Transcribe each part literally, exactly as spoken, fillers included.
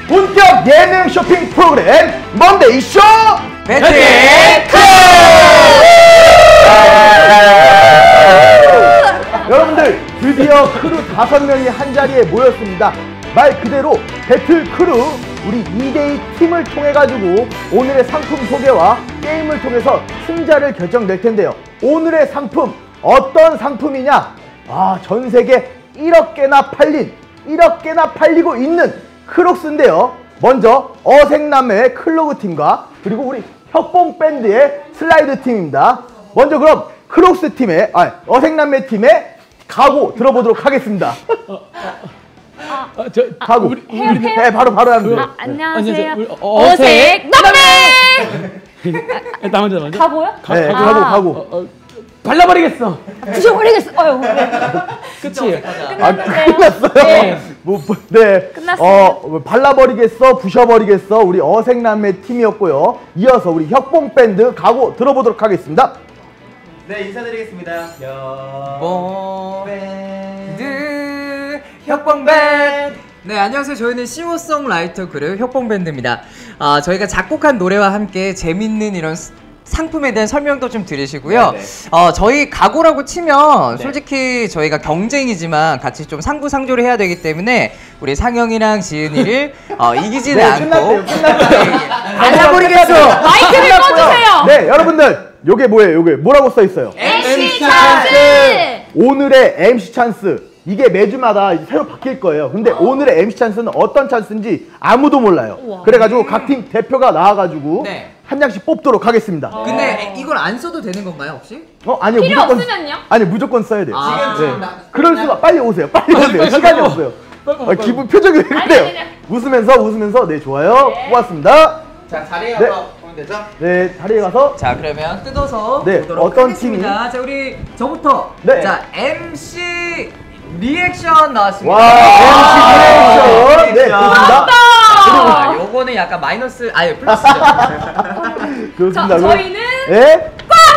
본격 예능 쇼핑 프로그램 먼데이 쇼 배틀 크루! 여러분들 드디어 크루 다섯 명이 한 자리에 모였습니다. 말 그대로 배틀 크루 우리 이 대 이 팀을 통해 가지고 오늘의 상품 소개와 게임을 통해서 승자를 결정될 텐데요. 오늘의 상품 어떤 상품이냐? 아, 전 세계 일억 개나 팔린 일억 개나 팔리고 있는 크록스인데요. 먼저 어색남매의 클로그 팀과 그리고 우리 협봉 밴드의 슬라이드 팀입니다. 먼저 그럼 크록스 팀의 아, 어색남매 팀의 각오 들어보도록 하겠습니다. 아, 어, 저, 각오. 우리, 해요, 우리, 해요? 네, 바로 바로 하면 돼요. 아, 안녕하세요. 우리 어, 어색 남매. 나 먼저 먼저. 가고요? 네, 가, 각오 아. 각오. 어, 어, 발라버리겠어. 부셔버리겠어. 어휴. 네. 끝이에요. 아, 끝났어요? 네. 뭐, 뭐, 네. 끝났어요. 어, 발라버리겠어, 부셔버리겠어, 우리 어색남매 팀이었고요. 이어서 우리 협봉밴드 각오 들어보도록 하겠습니다. 네, 인사드리겠습니다. 협봉밴드 협봉밴드. 네, 안녕하세요. 저희는 싱어송라이터 그룹 협봉밴드입니다. 아, 저희가 작곡한 노래와 함께 재밌는 이런 스- 상품에 대한 설명도 좀 드리시고요. 네네. 어, 저희 각오라고 치면 네. 솔직히 저희가 경쟁이지만 같이 좀 상부상조를 해야 되기 때문에 우리 상영이랑 지은이를 어, 이기지는 네, 않고 끝났대요. 끝났어요. 발라버리겠어. 마이크를 꺼주세요. 네, 여러분들. 요게 뭐예요? 요게 뭐라고 써 있어요? 엠씨 찬스. 오늘의 엠씨 찬스. 이게 매주마다 이제 새로 바뀔 거예요. 근데 오늘의 엠씨 찬스는 어떤 찬스인지 아무도 몰라요. 우와. 그래가지고 각 팀 대표가 나와가지고 네. 한 장씩 뽑도록 하겠습니다. 근데 이걸 안 써도 되는 건가요, 혹시? 어, 아니요. 필요 무조건, 없으면요? 아니, 무조건 써야 돼요. 아, 네. 지금 나- 그럴 수가, 빨리 오세요. 빨리 오세요. 빨리 시간이 빨리 없어요. 빨리 아, 빨리. 기분, 표정이 왜 아니, 그래요? 아니, 아니. 웃으면서, 웃으면서. 네, 좋아요. 뽑았습니다. 자, 자리에 네. 가서 보면 되죠? 네, 자리에 가서. 자, 그러면 뜯어서 네, 보도록 어떤 하겠습니다. 자, 우리 저부터. 네. 자, 엠씨 리액션 나왔습니다. 와, 엠씨 리액션. 네, 좋습니다. 아, 요거는 약간 마이너스, 아니 플러스죠. 좋습니다. 자, 저희는 네.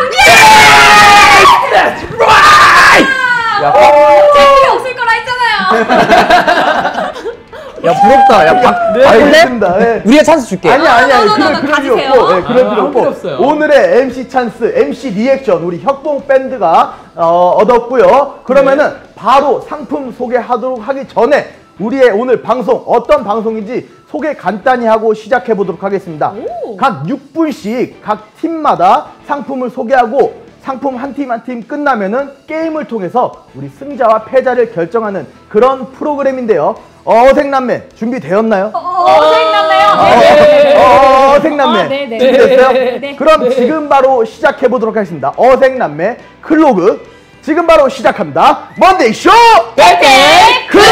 야, 필요 없을 거라 했잖아요. 야 부럽다. 야 박. 네, 알겠습니다. 네. 우리가 찬스 줄게. 아니, 아니, 아니, 너, 너, 그럴, 너, 그럴 필요 가지세요. 없고, 네, 그럴 아, 필요 필요 없고. 없어요. 오늘의 엠씨 찬스, 엠씨 리액션, 우리 협봉 밴드가 어, 얻었고요. 그러면은 바로 상품 소개하도록 하기 전에 우리의 오늘 방송, 어떤 방송인지 소개 간단히 하고 시작해 보도록 하겠습니다. 오. 각 육 분씩 각 팀마다 상품을 소개하고 상품 한 팀 한 팀 끝나면은 게임을 통해서 우리 승자와 패자를 결정하는 그런 프로그램인데요. 어색남매 준비되었나요? 어색 남매요. 어, 어색남매 아, 네네. 준비됐어요? 네, 네. 그럼 지금 바로 시작해 보도록 하겠습니다. 어색남매 클로그 지금 바로 시작합니다. 먼데이 쇼 배틀 크루!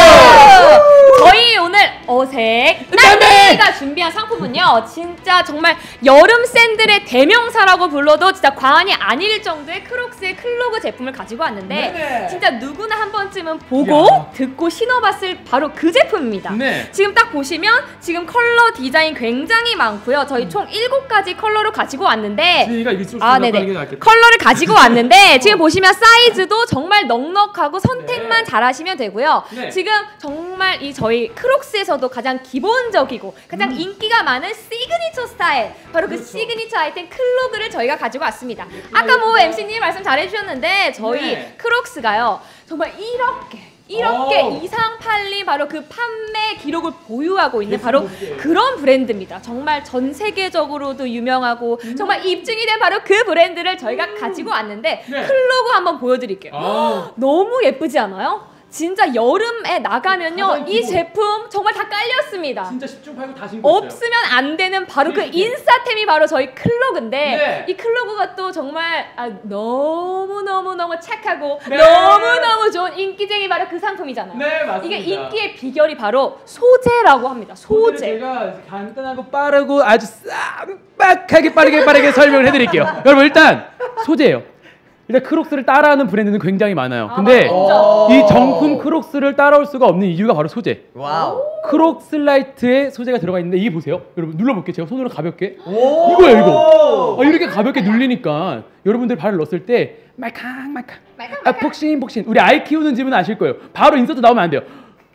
저희 오늘 어색 남매가 준비한 상품은요, 진짜 정말 여름 샌들의 대명사라고 불러도 진짜 과언이 아닐 정도의 크록스의 클로그 제품을 가지고 왔는데 네네. 진짜 누구나 한 번쯤은 보고 야. 듣고 신어봤을 바로 그 제품입니다. 네. 지금 딱 보시면 지금 컬러 디자인 굉장히 많고요. 저희 총 일곱 가지 컬러를 가지고 왔는데 지은이가 이길 수 아, 있는 네네. 게 낫겠다. 컬러를 가지고 왔는데 지금 보시면 사이즈도 정말 넉넉하고 선택만 잘하시면 되고요. 네. 지금 정말 이 저희 크록스에서도 가장 기본적이고 가장 인기가 많은 시그니처 스타일, 바로 그 시그니처 아이템 클로그를 저희가 가지고 왔습니다. 아까 뭐 엠씨님 말씀 잘해주셨는데 저희 네. 크록스가요 정말 일억 개 일억 개 오. 이상 팔린 바로 그 판매 기록을 보유하고 있는 계속 바로 볼게요. 그런 브랜드입니다. 정말 전 세계적으로도 유명하고 정말 입증이 된 바로 그 브랜드를 저희가 가지고 왔는데 네. 클로그 한번 보여드릴게요. 아. 너무 예쁘지 않아요? 진짜 여름에 나가면요 가장 이 기본. 제품 정말 다 깔렸습니다. 진짜 십중 팔구 다 신고 있어요. 없으면 안 되는 바로 그 네. 인싸템이 바로 저희 클로그인데 네. 이 클로그가 또 정말 아, 너무너무너무 착하고 네. 너무너무 좋은 인기쟁이 바로 그 상품이잖아요. 네, 맞습니다. 이게 인기의 비결이 바로 소재라고 합니다. 소재를 소재. 제가 간단하고 빠르고 아주 쌈박하게 빠르게 빠르게 설명을 해드릴게요. 여러분 일단 소재예요. 일단 크록스를 따라하는 브랜드는 굉장히 많아요. 아, 근데 진짜? 이 정품 크록스를 따라올 수가 없는 이유가 바로 소재. 와우. 크록스 라이트에 소재가 들어가 있는데 이게 보세요. 여러분 눌러볼게요. 제가 손으로 가볍게. 이거예요 이거. 어, 이렇게 가볍게 눌리니까 여러분들 발을 넣었을 때 말캉말캉. 아, 폭신폭신. 우리 아이 키우는 집은 아실 거예요. 바로 인서트 나오면 안 돼요.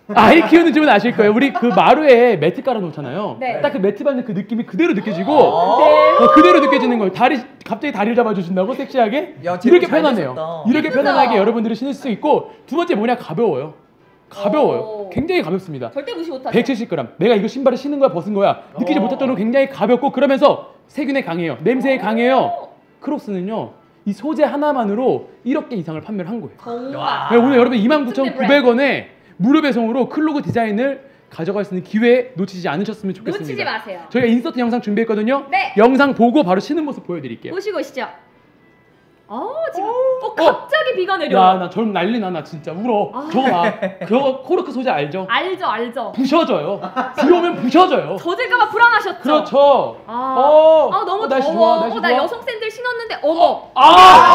아이 키우는 집은 아실 거예요. 우리 그 마루에 매트 깔아놓잖아요. 네. 딱 그 매트 받는 그 느낌이 그대로 느껴지고 네. 어, 그대로 느껴지는 거예요. 다리 갑자기 다리를 잡아주신다고 섹시하게 야, 제목 이렇게 잘 편하네요. 지었다. 이렇게 예쁘다. 편안하게 여러분들이 신을 수 있고 두 번째 뭐냐 가벼워요. 가벼워요. 오. 굉장히 가볍습니다. 절대 무시 못하죠. 백칠십 그램. 내가 이거 신발을 신는 거야 벗은 거야 느끼지 어. 못할 정도로 굉장히 가볍고 그러면서 세균에 강해요. 냄새에 강해요. 크록스는요 이 소재 하나만으로 일억 개 이상을 판매를 한 거예요. 정말. 네, 오늘 여러분 이만 구천구백 원에 무료 배송으로 클로그 디자인을 가져갈 수 있는 기회 놓치지 않으셨으면 좋겠습니다. 놓치지 마세요. 저희가 인서트 영상 준비했거든요. 네. 영상 보고 바로 신는 모습 보여드릴게요. 보시고 오시죠. 어 지금 어 갑자기 비가 내려. 야, 나 저럼 난리 나, 나 진짜 울어. 아. 저거 봐. 그거 코르크 소재 알죠? 알죠 알죠. 부셔져요. 비 오면 부셔져요. 젖을까봐 불안하셨죠. 그렇죠. 아, 어, 아 너무 어, 날씨 더워. 좋아, 날씨 어, 나 좋아. 여성 샌들 신었는데 어머. 아!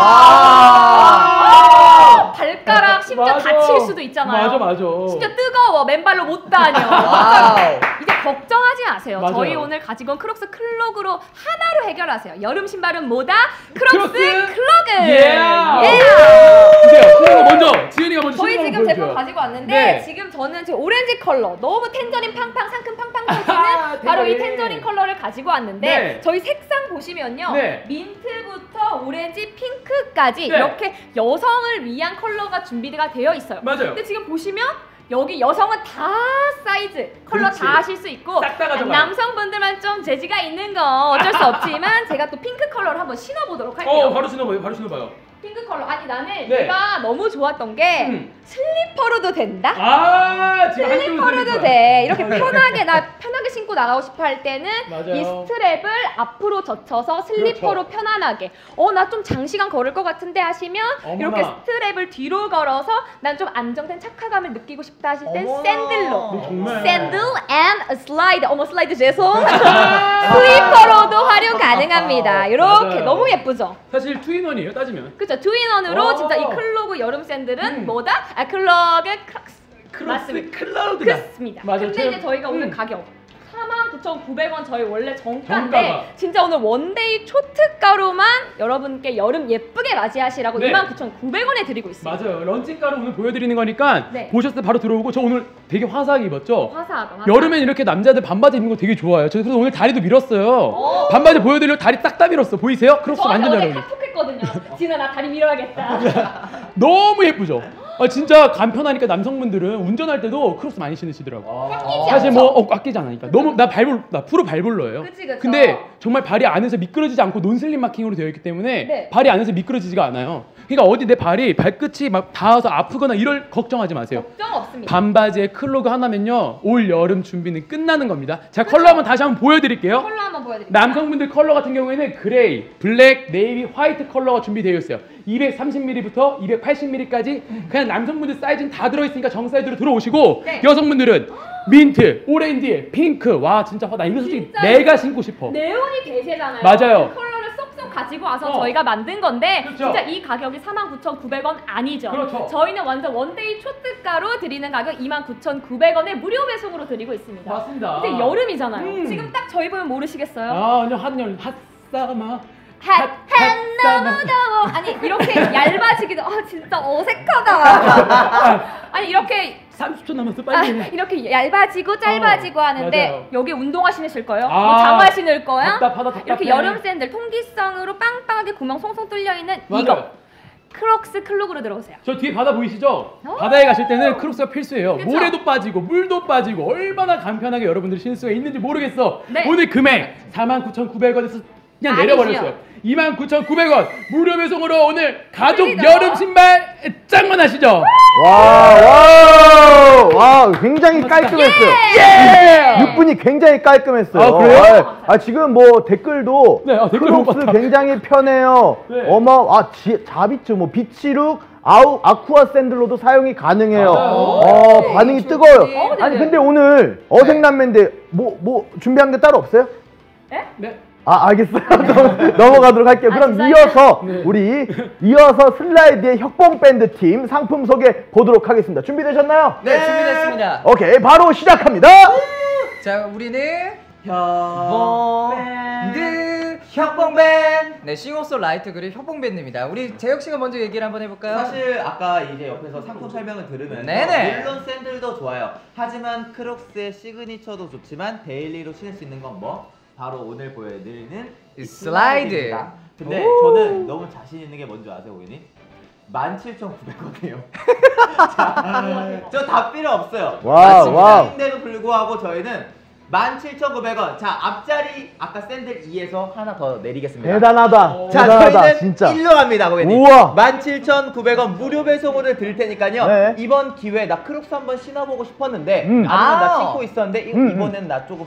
아, 발가락 심지어 맞아. 다칠 수도 있잖아요. 맞아, 맞아. 진짜 뜨거워. 맨발로 못 다녀. 와우. 이제 걱정하지 마세요. 맞아요. 저희 오늘 가지고 온 크록스 클로그로 하나로 해결하세요. 여름 신발은 뭐다? 크록스, 크록스 클로그. 예. 예. 보세요. 지은이가 먼저. 지은이가 먼저 저희 신는 지금 거 제품 보여줘요. 가지고 왔는데 네. 지금 저는 지금 오렌지 컬러 너무 텐저린 팡팡 상큼 팡팡 터지는 아하, 바로 이 텐저린. 텐저린 컬러를 가지고 왔는데 네. 저희 색상 보시면요 네. 민트부터 오렌지, 핑크까지 네. 이렇게 여성을 위한 컬러가 준비가 되어 있어요. 맞아요. 근데 지금 보시면 여기 여성은 다 사이즈 컬러 그렇지. 다 하실 수 있고 싹다 가져가요. 남성분들만 좀 재지가 있는 거 어쩔 수 없지만 제가 또 핑크 컬러를 한번 신어보도록 할게요. 어, 바로 신어봐요. 바로 신어봐요. 핑크 컬러. 아니 나는 네. 내가 너무 좋았던 게 음. 슬리퍼로도 된다. 아, 지금 한쪽은 슬리퍼로도 슬리퍼야. 돼. 이렇게 맞아요. 편하게 나 편하게 신고 나가고 싶어 할 때는 맞아요. 이 스트랩을 앞으로 젖혀서 슬리퍼로 그렇죠. 편안하게. 어, 나 좀 장시간 걸을 것 같은데 하시면 어머나. 이렇게 스트랩을 뒤로 걸어서 난 좀 안정된 착화감을 느끼고 싶다 하실 땐 어머나. 샌들로. 네, 정말. 샌들 and 슬라이드. 어머 슬라이드 죄송. 슬리퍼로도 활용 가능합니다. 이렇게 맞아요. 너무 예쁘죠? 사실 투인원이에요, 따지면. 그쵸 투인원으로 어. 진짜 이 클로그 여름 샌들은 음. 뭐다? 아 클로그 크록스 크로스 맞습니다. 클라우드다. 그렇습니다. 맞아요. 근데 제가- 이제 저희가 오늘 음. 가격 사만 구천구백 원 저희 원래 정가인데 정가가. 진짜 오늘 원데이 초특가로만 여러분께 여름 예쁘게 맞이하시라고 네. 이만 구천구백 원에 드리고 있습니다. 맞아요. 런칭가로 오늘 보여드리는 거니까 네. 보셨을 때 바로 들어오고 저 오늘 되게 화사하게 입었죠? 화사하다. 화사하다. 여름엔 이렇게 남자들 반바지 입는 거 되게 좋아해요. 저 그래서 오늘 다리도 밀었어요. 오. 반바지 보여드리려고 다리 딱 다 밀었어. 보이세요? 크록스 저한테 완전 잘 어제 어울려. 카톡했거든요. 진아 나 다리 밀어야겠다. 너무 예쁘죠? 아, 진짜 간편하니까 남성분들은 운전할 때도 크록스 많이 신으시더라고. 꽉 끼지 사실 않죠? 뭐 어, 꽉끼지 않으니까 너무 나 발볼 나 프로 발볼러예요. 그치, 그쵸. 근데 정말 발이 안에서 미끄러지지 않고 논슬림 마킹으로 되어 있기 때문에 네. 발이 안에서 미끄러지지가 않아요. 그러니까 어디 내 발이 발끝이 막 닿아서 아프거나 이럴 걱정하지 마세요. 걱정 없습니다. 반바지에 클로그 하나면요 올 여름 준비는 끝나는 겁니다. 자 컬러 한번 다시 한번 보여드릴게요. 컬러 한번 보여드릴게요. 남성분들 컬러 같은 경우에는 그레이, 블랙, 네이비, 화이트 컬러가 준비되어 있어요. 이백삼십 밀리리터부터 이백팔십 밀리리터까지 그냥 남성분들 사이즈는 다 들어있으니까 정 사이즈로 들어오시고 네. 여성분들은 민트, 오렌지, 핑크. 와 진짜 나 이거 솔직히 진짜 내가 신고 싶어. 네온이 대세잖아요. 맞아요. 그 컬러를 쏙쏙 가지고 와서 어. 저희가 만든 건데 그렇죠. 진짜 이 가격이 사만 구천구백 원 아니죠. 그렇죠. 저희는 완전 원데이 초특가로 드리는 가격 이만 구천구백 원에 무료 배송으로 드리고 있습니다. 맞습니다. 근데 여름이잖아요. 음. 지금 딱 저희 보면 모르시겠어요? 아 완전 한열 핫사마. 핫, 핫, 너무 핫사마. 더워. 아니 이렇게 얇아지기도 아 진짜 어색하다. 아니 이렇게 삼십 초 남았어 아, 빨리 해. 이렇게 얇아지고 짧아지고 어, 하는데 맞아요. 여기 운동화 신으실 거예요? 아, 뭐 장화 신을 거야? 답답하다, 답답해. 이렇게 여름 샌들 통기성으로 빵빵하게 구멍 송송 뚫려 있는 맞아요. 이거 크록스 클로그로 들어오세요. 저 뒤에 바다 보이시죠? 오. 바다에 가실 때는 크록스가 필수예요. 그쵸? 모래도 빠지고 물도 빠지고 얼마나 간편하게 여러분들이 신을 수가 있는지 모르겠어. 네. 오늘 금액 사만 구천구백 원에서 그냥 아니지요. 내려버렸어요. 이만 구천구백 원 무료 배송으로 오늘 가족 그리고- 여름 신발 짱만 하시죠? 와, 와, 와, 굉장히 깔끔했어요. 예! 육 분이 굉장히 깔끔했어요. 아, 그래요? 아, 아, 지금 뭐 댓글도 네, 아, 댓글 못 크록스 봤다. 굉장히 편해요. 네. 어머, 아, 지, 자비츠, 뭐 비치룩, 아우, 아쿠아 샌들로도 사용이 가능해요. 맞아요. 어, 네, 반응이 좋지. 뜨거워요. 어, 네, 아니 네. 근데 오늘 어색남매인데 뭐 뭐 준비한 게 따로 없어요? 네. 아, 알겠어요. 넘- 넘어가도록 할게요. 아, 그럼 진짜요? 이어서 네. 우리 이어서 슬라이드의 협동 밴드 팀 상품 소개 보도록 하겠습니다. 준비되셨나요? 네, 준비됐습니다. 오케이, 바로 시작합니다. 자, 우리는 협밴드 협봉밴드. 네, 싱어송라이터 그룹 협봉밴드입니다. 우리 재혁 씨가 먼저 얘기를 한번 해볼까요? 사실 아까 이제 옆에서 상품 설명을 들으면서 네네. 물론 샌들 핏줄도 좋아요. 하지만 크록스의 시그니처도 좋지만 데일리로 신을 수 있는 건 뭐? 바로 오늘 보여드리는 이 슬라이드. 슬라이드입니다. 근데 저는 너무 자신 있는 게 뭔지 아세요, 고객님? 만 칠천구백 원이에요. 저 다 필요 없어요. 와우, 와우. 인데도 불구하고 저희는 만 칠천구백 원. 자, 앞자리 아까 샌들 이에서 하나 더 내리겠습니다. 대단하다. 자, 대단하다. 저희는 진짜. 일로 갑니다, 고객님. 우와. 만 칠천구백 원 무료 배송으로 드릴 테니까요. 네. 이번 기회에 나 크록스 한번 신어보고 싶었는데 음. 아니면 나 아. 신고 있었는데 이- 음, 음. 이번에는 나 조금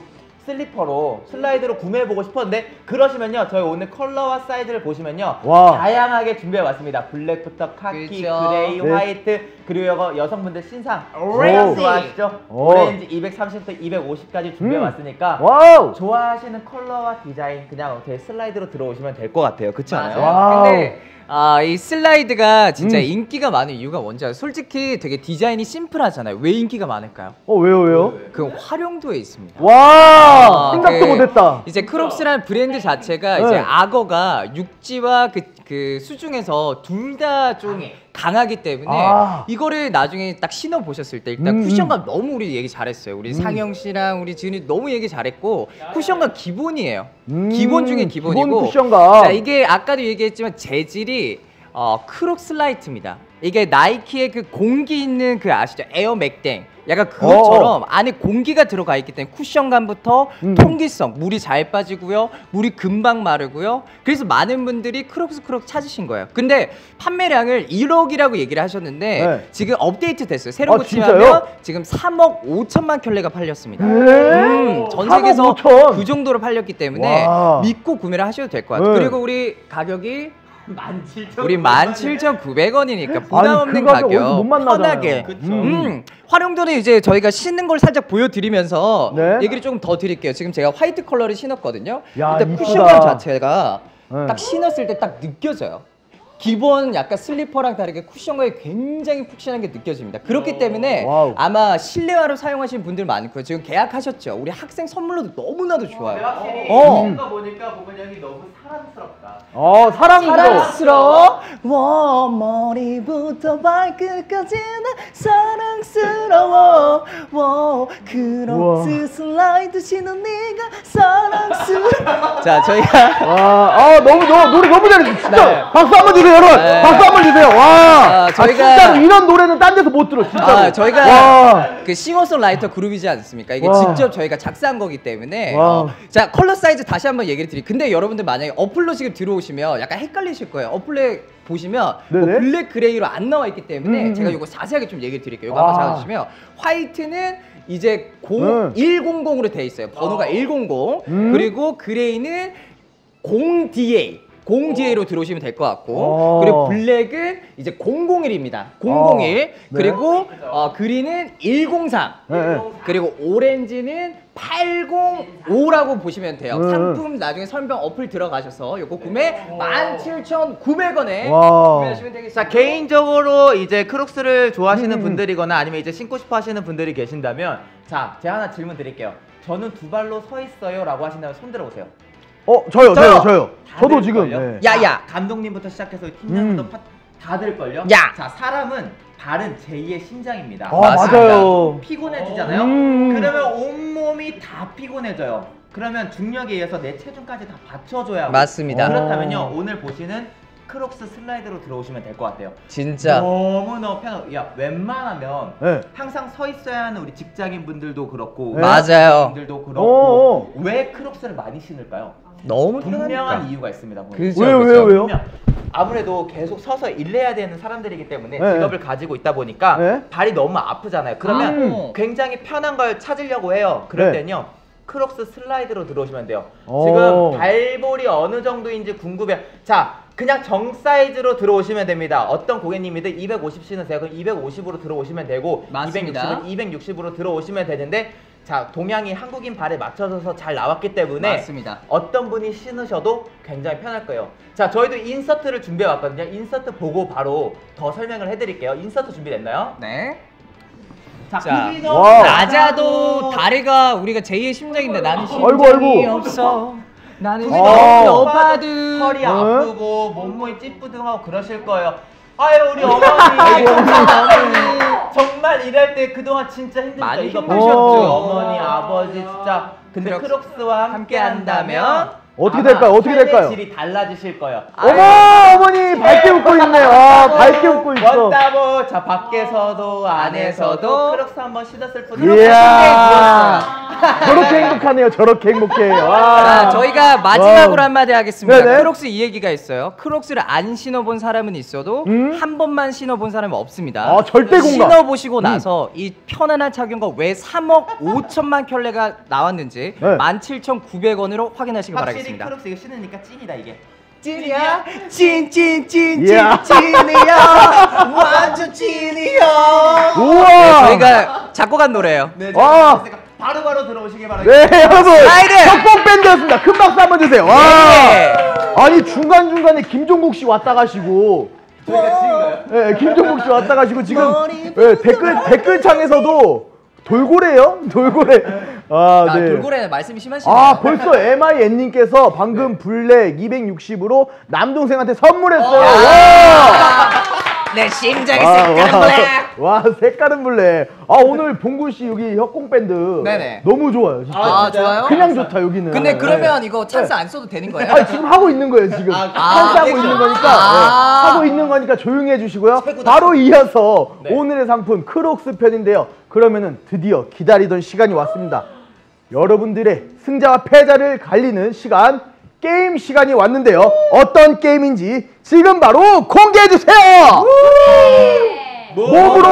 슬리퍼로 슬라이드로 구매해보고 싶었는데 그러시면요 저희 오늘 컬러와 사이즈를 보시면요 와. 다양하게 주비해왔습니다. 블랙부터 카키, 그쵸. 그레이, 네. 화이트 그리고 이거 여성분들 신상 오렌지. 좋아하시죠? 오. 오렌지 이백삼십부터 이백오십까지 준비해왔으니까 와우. 좋아하시는 컬러와 디자인 그냥 제 슬라이드로 들어오시면 될 것 같아요. 그렇지 않아요? 와우. 근데 아, 이 슬라이드가 진짜 음. 인기가 많은 이유가 뭔지 알아요? 솔직히 되게 디자인이 심플하잖아요. 왜 인기가 많을까요? 어, 왜요, 왜요? 그 활용도에 있습니다. 와. 아, 생각도 그 못했다. 이제 크록스라는 브랜드 자체가 네. 이제 악어가 육지와 그, 그 수중에서 둘 다 좀 강해. 강하기 때문에 아. 이거를 나중에 딱 신어 보셨을 때 일단 음, 쿠션감 너무 우리 얘기 잘했어요. 우리 음. 상영 씨랑 우리 지은이 너무 얘기 잘했고 쿠션감 기본이에요. 음, 기본 중에 기본이고. 기본 쿠션감. 자, 이게 아까도 얘기했지만 재질이 어, 크록슬라이트입니다. 이게 나이키의 그 공기 있는 그 아시죠? 에어 맥땡. 약간 그것처럼 어. 안에 공기가 들어가 있기 때문에 쿠션감부터 음. 통기성, 물이 잘 빠지고요. 물이 금방 마르고요. 그래서 많은 분들이 크록스 크록 찾으신 거예요. 근데 판매량을 일억이라고 얘기를 하셨는데 네. 지금 업데이트 됐어요. 새로 아, 고침하면 진짜요? 지금 삼억 오천만 켤레가 팔렸습니다. 네. 음, 전 삼억 세계에서 오천. 그 정도로 팔렸기 때문에 와. 믿고 구매를 하셔도 될 것 같아요. 네. 그리고 우리 가격이 만 칠천 우리 만 칠천구백 원이니까 부담 아니, 없는 그 가격 어디서 가격 못 만나잖아요. 편하게 그쵸. 음, 활용도는 이제 저희가 신는 걸 살짝 보여드리면서 네. 얘기를 조금 더 드릴게요. 지금 제가 화이트 컬러를 신었거든요. 야, 일단 이쁘다. 쿠션감 자체가 네. 딱 신었을 때 딱 느껴져요. 기본 약간 슬리퍼랑 다르게 쿠션감이 굉장히 푹신한 게 느껴집니다. 그렇기 때문에 와우. 아마 실내화로 사용하시는 분들 많고요. 지금 계약하셨죠? 우리 학생 선물로도 너무나도 근데 좋아요. 확실히 어. 입는 거 보니까 보면 형이 너무 사랑스럽다. 어, 사랑스러워. 사랑스러워. 와, 머리부터 발끝까지 나 사랑스러워. 와, 크록스 슬라이드 신은 네가 사랑스러워. 자, 저희가 와, 아, 너무, 너무, 노래 너무 잘했어. 진짜. 네. 박수 한 번 주세요, 여러분. 네. 박수 한 번 주세요. 와. 아, 아, 저희가- 진짜로 이런 노래는 딴 데서 못 들어, 진짜로. 아, 저희가 와. 그 싱어송라이터 그룹이지 않습니까? 이게 와. 직접 저희가 작사한 거기 때문에 와. 어, 자, 컬러 사이즈 다시 한번 얘기를 드릴게요. 근데 여러분들 만약에 어플로 지금 들어오시면 약간 헷갈리실 거예요. 어플에 보시면 뭐 네네. 블랙 그레이로 안 나와 있기 때문에 음, 음, 제가 음. 이거 자세하게 좀 얘기를 드릴게요. 이거 한번 아. 잡아주시면 화이트는 이제 음. 공백으로 돼 있어요. 번호가 백십. 음. 그리고 그레이는 공 디에이. 공 디에이로 들어오시면 될 것 같고 어. 그리고 블랙은 이제 공공일입니다. 공공일. 네. 그리고 어, 그린은 백삼. 네, 네. 그리고 오렌지는 팔공오라고 보시면 돼요. 음. 상품 나중에 설명 어플 들어가셔서 요거 구매 만 칠천구백 원에 와. 구매하시면 되겠습니다. 자, 개인적으로 이제 크록스를 좋아하시는 음. 분들이거나 아니면 이제 신고 싶어 하시는 분들이 계신다면 자, 제가 하나 질문 드릴게요. 저는 두 발로 서 있어요 라고 하신다면 손 들어보세요. 어, 저요, 저요, 저요. 저요. 저도 다들 지금. 걸요? 네. 야, 야. 감독님부터 시작해서 팀장부터 음. 파- 다들 걸요? 야. 자, 사람은 발은 제이의 심장입니다. 아, 맞습니다. 맞아요. 피곤해지잖아요. 음. 그러면 온몸이 다 피곤해져요. 그러면 중력에 의해서 내 체중까지 다 받쳐줘야 하고. 맞습니다. 그렇다면요 오늘 보시는 크록스 슬라이드로 들어오시면 될 것 같아요. 진짜 너무너무 편하고 야 웬만하면 네. 항상 서 있어야 하는 우리 직장인 분들도 그렇고 네. 맞아요. 분들도 어어. 그렇고 왜 크록스를 많이 신을까요? 너무 분명한 편하니까. 이유가 있습니다. 보면. 그죠, 왜요, 그죠. 왜요, 왜요? 분명. 아무래도 계속 서서 일해야 되는 사람들이기 때문에 네. 직업을 가지고 있다 보니까 네. 발이 너무 아프잖아요. 그러면 음. 굉장히 편한 걸 찾으려고 해요. 그럴 네. 때는요 크록스 슬라이드로 들어오시면 돼요. 오. 지금 발볼이 어느 정도인지 궁금해요. 자, 그냥 정 사이즈로 들어오시면 됩니다. 어떤 고객님이든 이백오십 신으세요. 그럼 이백오십으로 들어오시면 되고 맞습니다. 이백육십은 이백육십으로 들어오시면 되는데 자, 동양이 한국인 발에 맞춰져서 잘 나왔기 때문에 맞습니다. 어떤 분이 신으셔도 굉장히 편할 거예요. 자, 저희도 인서트를 준비해 왔거든요. 인서트 보고 바로 더 설명을 해드릴게요. 인서트 준비됐나요? 네. 자, 자, 크기도 와우. 낮아도 다리가 우리가 제이의 심장인데 나는 아이고, 심장이 아이고. 없어. 나는 아. 높아도 허리 네. 아프고 몸무게 찌뿌둥하고 그러실 거예요. 아유 우리 어머니 어머니 정말 일할 때 그동안 진짜 힘들었죠. 많이 이거 힘드셨죠. 보셨죠? 어머니 아버지 진짜. 근데 크록스 크록스와 함께 한다면 어떻게 될까요? 어떻게 될까요? 질이 달라지실 거예요. 어머 어머니 밝게 웃고 있네. 아 밝게 웃고 있어. 원따보 자 밖에서도 안에서도 크록스 한번 신었을 뿐. 이야 저렇게 행복하네요. 저렇게 행복해요. 자, 저희가 마지막으로 와우. 한마디 하겠습니다. 네네. 크록스 이 얘기가 있어요. 크록스를 안 신어본 사람은 있어도 음? 한 번만 신어본 사람은 없습니다. 아, 절대 공감. 신어보시고 나서 이 편안한 착용과 왜 삼억 오천만 켤레가 나왔는지 네. 만 칠천구백 원으로 확인하시기 확실히 바라겠습니다. 크록스 이거 신으니까 찐이다 이게. 찐이야? 찐찐찐찐 이야. 찐이야. 완전 찐이야. 우와. 네, 저희가 작곡한 노래예요. 네, 와. 바로바로 들어오시기 바랍니다. 네 여러분 라이드! 협공 밴드였습니다. 큰 박수 한번 주세요. 와. 네. 아니 중간 중간에 김종국 씨 왔다 가시고. 저희가 지금가요? 네, 김종국 씨 왔다 가시고 지금 네, 댓글 댓글창에서도 돌고래요? 돌고래. 아, 아, 네. 돌고래 말씀이 심하시네요. 아, 벌써 엠아이엔님께서 방금 블랙 이백육십으로 남동생한테 선물했어요. 와! 내 심장의 와, 색깔은 와, 블랙. 와, 색깔은 블랙. 아, 오늘 봉구 씨 여기 협공 밴드 네네. 너무 좋아요. 진짜. 아, 좋아요? 그냥 좋다 여기는. 근데 그러면 네. 이거 찬스 안 써도 되는 거예요? 아, 지금 하고 있는 거예요, 지금. 아, 찬스 하고 아, 있는 거니까. 아. 네. 하고 있는 거니까 조용히 해주시고요. 바로 이어서 네. 오늘의 상품 크록스 편인데요. 그러면은 드디어 기다리던 시간이 왔습니다. 여러분들의 승자와 패자를 갈리는 시간, 게임 시간이 왔는데요. 어떤 게임인지 지금 바로 공개해주세요! 몸으로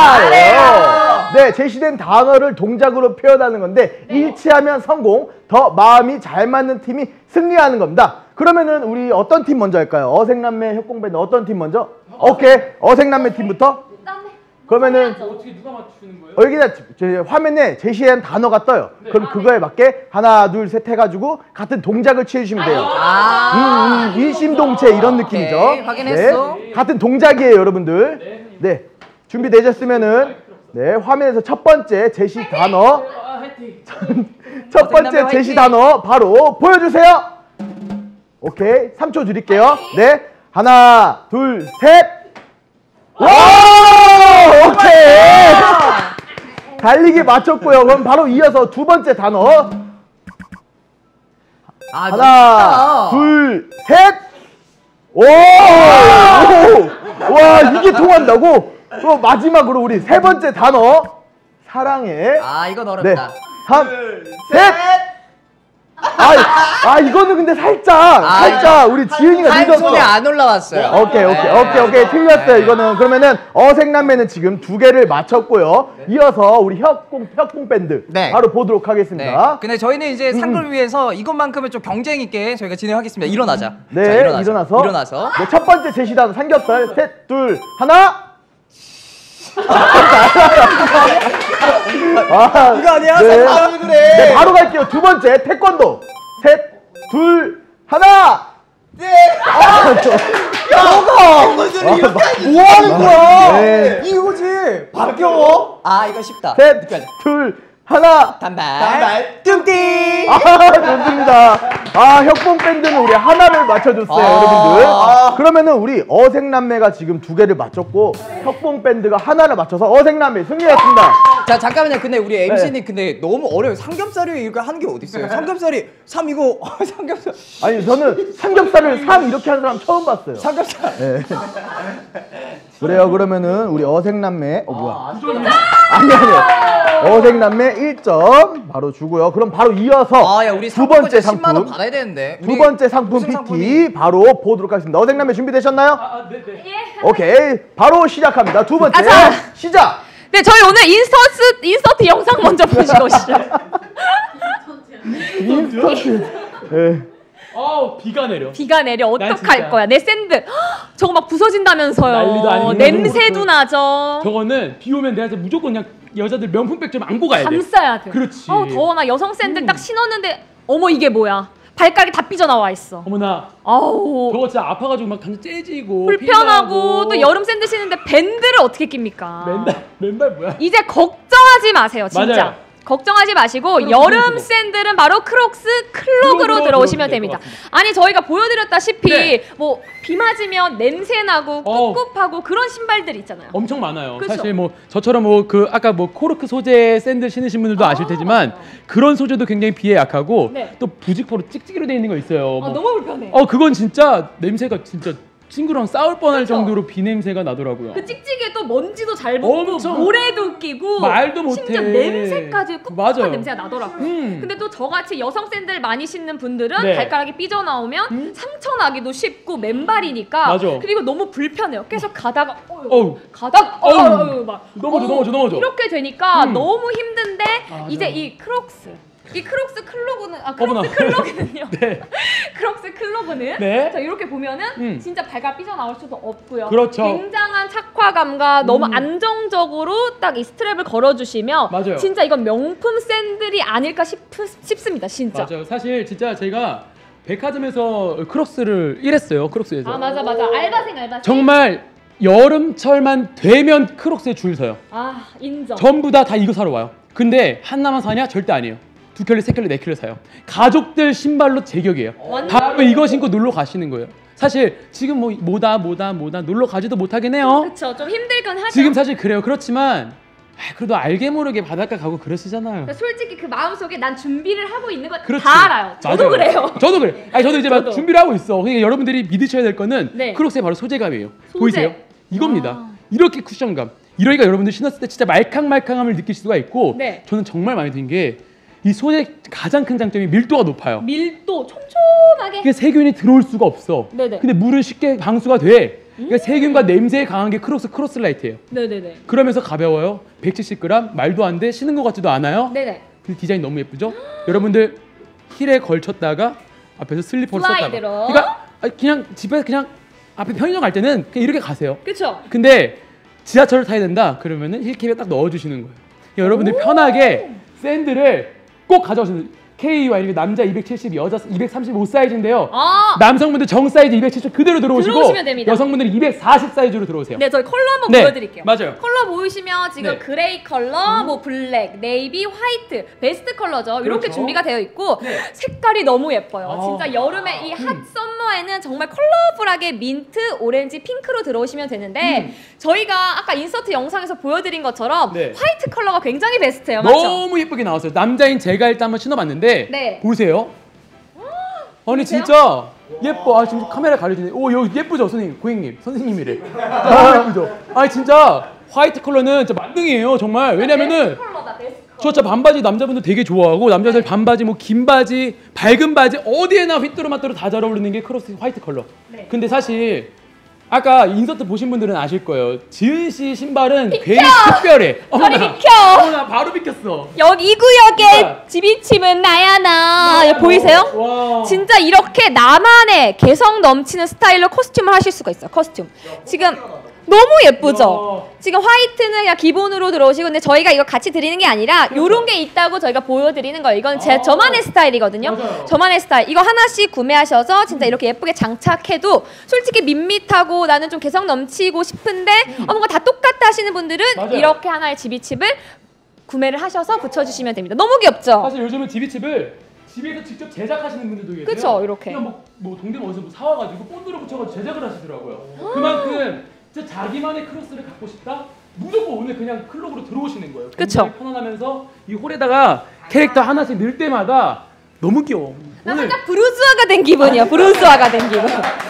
말해요. 네, 제시된 단어를 동작으로 표현하는 건데 일치하면 성공, 더 마음이 잘 맞는 팀이 승리하는 겁니다. 그러면은 우리 어떤 팀 먼저 할까요? 어색남매 협공밴드 어떤 팀 먼저? 오케이, 어색남매 팀부터. 그러면은 어떻게 누가 맞추는 거예요? 어, 여기다 제 화면에 제시한 단어가 떠요. 그럼 그거에 맞게 하나, 둘, 셋 해가지고 같은 동작을 취해주시면 돼요. 아. 음, 음, 일심동체 이런 느낌이죠. 오케이, 확인했어. 네, 같은 동작이에요, 여러분들. 네, 준비되셨으면은 네 화면에서 첫 번째 제시 단어, 아, 화이팅. 첫 번째 어색남매 제시 화이팅! 단어 바로 보여주세요. 오케이, 삼 초 드릴게요. 네, 하나, 둘, 셋. 와! 오케이. 달리기 맞췄고요. 그럼 바로 이어서 두 번째 단어. 아, 하나, 둘, 셋. 오! 오! 와, 이게 통한다고? 그럼 마지막으로 우리 세 번째 단어. 사랑해. 아, 이건 네. 어렵다. 삼, 셋. 아, 아, 이거는 근데 살짝, 아, 살짝 우리 지은이가 한 늦었어. 손에 안 올라왔어요. 오케이 오케이 네. 오케이 오케이 틀렸어요. 네. 이거는 그러면은 어색남매는 지금 두 개를 맞췄고요. 이어서 우리 협공 협공 밴드 네. 바로 보도록 네. 하겠습니다. 근데 저희는 이제 상금을 위해서 이것만큼은 좀 경쟁 있게 저희가 진행하겠습니다. 일어나자. 네, 자, 일어나서. 일어나서 일어나서. 네, 첫 번째 제시단 삼겹살 셋, 둘, 하나. 아, 이거 아니야? 네. 삼겹살 그래. 네, 바로 갈게요. 두 번째 태권도 셋, 둘, 하나. 네. 아, 저, 너가 뭐 하는 거야? 네. 이거지. 바뀌어. 아, 이거 쉽다. 셋, 둘, 하나. 단발. 단발. 뚱띠. 아, 좋습니다. 아, 협공 밴드는 우리 하나를 맞춰줬어요, 아. 여러분들. 아. 그러면은 우리 어색남매가 지금 두 개를 맞췄고 협공 밴드가 하나를 맞춰서 어색남매 승리했습니다. 자, 잠깐만요. 근데 우리 엠씨님 근데 너무 어려워요. 삼겹살이 이렇게 하는 게 어디 있어요? 삼겹살이 삼 이거 삼겹살. 아니, 저는 삼겹살을 삼 이렇게 하는 사람 처음 봤어요. 삼겹살. 네. 그래요. 그러면은 우리 어색남매 어 뭐야? 아니 아니. 어색남매 일 점 바로 주고요. 그럼 바로 이어서 아, 야, 우리 두 번째 십만 원 상품. 받아야 되는데. 두 우리 번째 상품 무슨 피티 상품이? 바로 보도록 하겠습니다. 어색남매 준비되셨나요? 아, 아, 네, 네. 오케이. 바로 시작합니다. 두 번째 아, 자. 시작. 네, 저희 오늘 인서트 인서트 영상 먼저 보시고 오시죠. 인스턴트. 네. 아우, 비가 내려. 비가 내려 난 어떡할 진짜. 거야? 내 샌드 헉, 저거 막 부서진다면서요. 난리도 아니고. 냄새도 나죠. 저거는 비 오면 내가 진짜 무조건 그냥 여자들 명품백 좀 안고 가야 돼. 감싸야 돼. 그렇지. 어, 더워 나 여성 샌들 음. 딱 신었는데 어머 이게 뭐야? 발가락이 다 삐져나와 있어. 어머나. 아우 저거 진짜 아파가지고 막 완전 째지고 불편하고 피나고. 또 여름 샌들 신는데 밴드를 어떻게 낍니까? 맨날 맨날 뭐야? 이제 걱정하지 마세요, 진짜. 맞아요. 걱정하지 마시고 크록스 여름 클로그. 샌들은 바로 크록스 클로그로 클로그로 들어오시면 들어오시면 될 됩니다. 것 같습니다. 아니 저희가 보여드렸다시피 네. 뭐 비 맞으면 냄새 나고 어. 꿉꿉하고 그런 신발들 있잖아요. 엄청 많아요. 그쵸? 사실 뭐 저처럼 뭐 그 아까 뭐 코르크 소재 샌들 신으신 분들도 아, 아실 테지만 맞아요. 그런 소재도 굉장히 비에 약하고 네. 또 부직포로 찍찍이로 돼 있는 거 있어요. 아, 뭐. 너무 불편해. 어 그건 진짜 냄새가 진짜 친구랑 싸울 뻔할 그쵸? 정도로 비 냄새가 나더라고요. 그 찍찍이에 또 먼지도 잘 붙고 엄청. 모래도 끼고 말도 못해. 심지어 냄새까지 꿉꿉한 맞아요. 냄새가 나더라고요. 음. 근데 또 저같이 여성 샌들 많이 신는 분들은 네. 발가락이 삐져나오면 음? 상처 나기도 쉽고 맨발이니까 맞아. 그리고 너무 불편해요. 계속 가다가 어휴, 어우. 가다가 어우. 어휴, 막 넘어져, 어우, 넘어져, 넘어져. 이렇게 되니까 음. 너무 힘든데 맞아. 이제 이 크록스 이 크록스 클로그는 아 어머나. 크록스 클로그는요. 네. 크록스 클로그는 네. 자 이렇게 보면은 음. 진짜 발가 삐져나올 수도 없고요. 그렇죠. 굉장한 착화감과 너무 음. 안정적으로 딱 이 스트랩을 걸어주시면 맞아요. 진짜 이건 명품 샌들이 아닐까 싶, 싶습니다. 진짜. 맞아요. 사실 진짜 제가 백화점에서 크록스를 일했어요. 크록스에서. 아 맞아 맞아 알바생 알바생. 정말 여름철만 되면 크록스에 줄 서요. 아 인정. 전부 다 다 이거 사러 와요. 근데 하나만 사냐? 절대 아니에요. 두 켤레, 세 켤레, 네 켤레 사요. 가족들 신발로 제격이에요. 완전 바로 이거 신고 놀러 가시는 거예요. 사실 지금 뭐 뭐다 뭐다 뭐다 놀러 가지도 못하긴 해요. 그쵸 좀 힘들긴 하죠. 지금 사실 그래요. 그렇지만 아, 그래도 알게 모르게 바닷가 가고 그러시잖아요. 그러니까 솔직히 그 마음속에 난 준비를 하고 있는 거 다 그렇지. 알아요. 저도 맞아요. 그래요. 저도 그래. 아니 저도 이제 막 저도. 준비를 하고 있어. 그러니까 여러분들이 믿으셔야 될 거는 네. 크록스의 바로 소재감이에요. 소재. 보이세요? 이겁니다. 아. 이렇게 쿠션감. 이러니까 여러분들 신었을 때 진짜 말캉말캉함을 느낄 수가 있고 네. 저는 정말 마음에 든 게 이 소재 가장 큰 장점이 밀도가 높아요. 밀도 촘촘하게. 이게 세균이 들어올 수가 없어. 네네. 근데 물은 쉽게 방수가 돼. 그러니까 세균과 냄새에 강한 게 크록스 크로스라이트예요. 네네네. 그러면서 가벼워요. 백칠십 그램 말도 안 돼. 신은 것 같지도 않아요. 네네. 근데 디자인 너무 예쁘죠? 여러분들 힐에 걸쳤다가 앞에서 슬리퍼를 썼다가 슬라이드로. 그러니까 그냥 집에 그냥 앞에 편의점 갈 때는 그냥 이렇게 가세요. 그쵸. 근데 지하철을 타야 된다 그러면은 힐캡에 딱 넣어주시는 거예요. 그러니까 여러분들 편하게 샌들을 꼭 가져오시는 케이와이 이게 남자 이백칠십, 여자 이백삼십오 사이즈인데요. 아. 남성분들 정 사이즈 이백칠십 그대로 들어오시고 들어오시면 됩니다. 여성분들은 이백사십 사이즈로 들어오세요. 네, 저희 컬러 한번 네, 보여드릴게요. 맞아요. 컬러 보이시면 지금 네. 그레이 컬러, 뭐 블랙, 네이비, 화이트, 베스트 컬러죠. 이렇게 그렇죠. 준비가 되어 있고 네. 색깔이 너무 예뻐요. 아. 진짜 여름에 이 핫 음. 썸머에는 정말 컬러풀하게 민트, 오렌지, 핑크로 들어오시면 되는데 음. 저희가 아까 인서트 영상에서 보여드린 것처럼 네. 화이트 컬러가 굉장히 베스트예요. 맞죠? 너무 예쁘게 나왔어요. 남자인 제가 일단 한번 신어봤는데 네. 보세요. 아니 진짜 예뻐. 아 지금 카메라 가려지네. 오 여기 예쁘죠 선생님, 고객님, 선생님이래. 너무 예쁘죠. 아니 진짜 화이트 컬러는 진짜 만능이에요 정말. 왜냐면은 베스트 컬러다, 베스트 컬러. 저 진짜 반바지 남자분들 되게 좋아하고 남자들 반바지 뭐 긴 바지 밝은 바지 어디에나 휘뚜루마뚜루 다 잘 어울리는 게 크로스 화이트 컬러. 네. 근데 사실 아까 인서트 보신 분들은 아실 거예요. 지은 씨 신발은 괜히 특별해. 저리 비켜! 어머나 바로 비켰어. 여기 이 구역에 진짜. 지비침은 나야 나. 여기 보이세요? 와. 진짜 이렇게 나만의 개성 넘치는 스타일로 코스튬을 하실 수가 있어요. 코스튬. 지금 너무 예쁘죠? 야. 지금 화이트는 그냥 기본으로 들어오시고 근데 저희가 이거 같이 드리는 게 아니라 요런 게 있다고 저희가 보여드리는 거예요. 이건 제 아. 저만의 스타일이거든요. 맞아요. 저만의 스타일. 이거 하나씩 구매하셔서 진짜 이렇게 예쁘게 장착해도 솔직히 밋밋하고 나는 좀 개성 넘치고 싶은데 어, 뭔가 다 똑같다 하시는 분들은 맞아요. 이렇게 하나의 지비칩을 구매를 하셔서 붙여주시면 됩니다. 너무 귀엽죠? 사실 요즘은 지비칩을 집에서 직접 제작하시는 분들도 계세요. 그쵸, 이렇게. 그냥 뭐, 뭐 동대문 어디서 뭐 사와가지고 본드로 붙여가지고 제작을 하시더라고요. 그만큼 진짜 자기만의 크로스를 갖고 싶다? 무조건 오늘 그냥 클럽으로 들어오시는 거예요. 그쵸. 굉장히 편안하면서 이 홀에다가 캐릭터 하나씩 넣을 때마다 너무 귀여워. 나 오늘 살짝 브루스와가 된 기분이야. 브루스와가 된 기분.